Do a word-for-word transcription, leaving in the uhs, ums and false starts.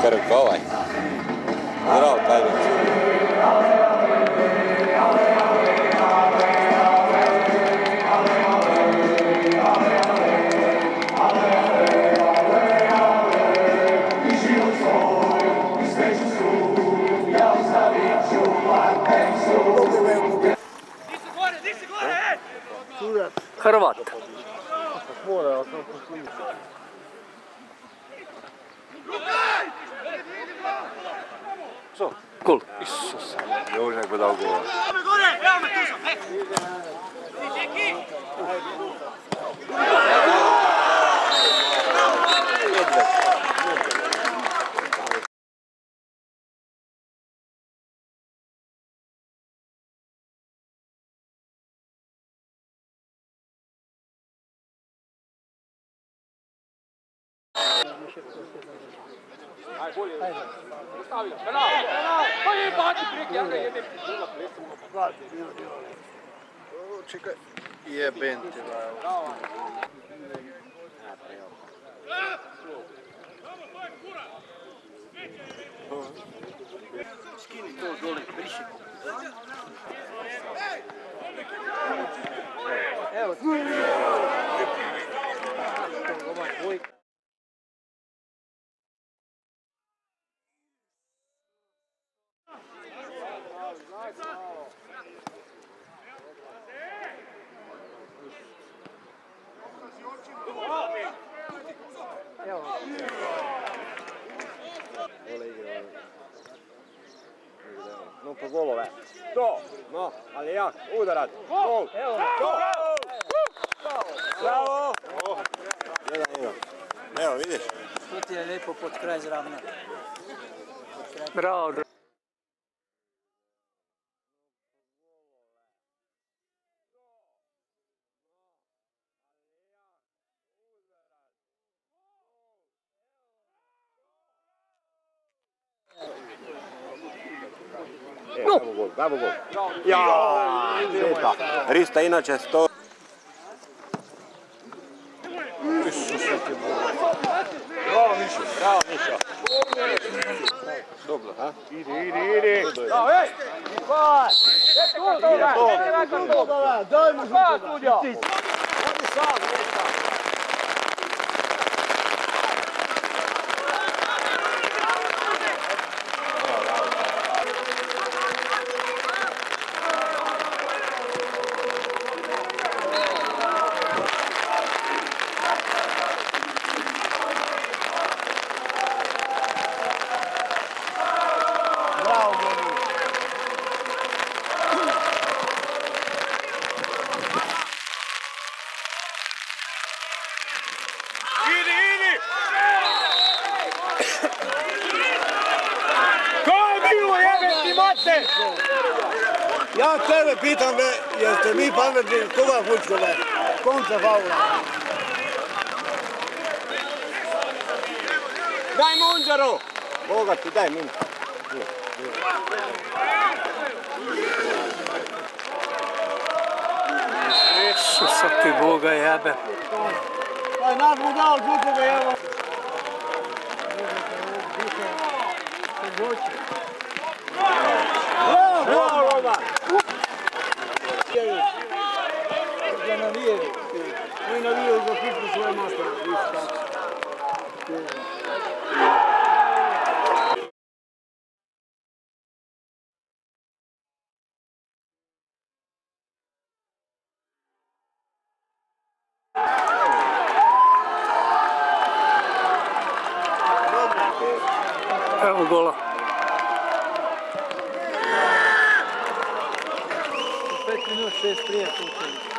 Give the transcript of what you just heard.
Krk ovaj. Zdravo, tajniče. Hrvat. Co? Gol. Isusa, još nek dao gola. Aj, bolje. Postavi ga. Penal, penal. Pa je baci prek, ja ga jedem. Čekaj. Jebem te, bravo. Skini to dole, briši. Evo. Ovaj boj. No po golove. To, no, ali jak, udarac. Gol! Evo, Bravo! Jedan, jedan. Evo, vidiš? to ti je lijepo pod kraj zravna. Bravo. Bravo gol, bravo gol. Ja, Rista. Rista inače sto... Bravo Mišo, bravo Mišo. Dobro, ha? Idi, idi, idi. Bravo, ej! Hvala! Eto, dobro, eto, dobro. Daj mu hvala, Tudja. Radi sam, radi sam. Ja tebe pitam, jeste mi pametni, koga fučkove, kontra faula. Daj Munđaru! Boga ti, daj Munđaru. Isusa ti Boga jebe. Daj nas mu dao žutove, evo. Bravo, Roma! Ja navijeli. Mi navijeli za hitnu svoje mastore. Evo gola. pet minut, šest prije.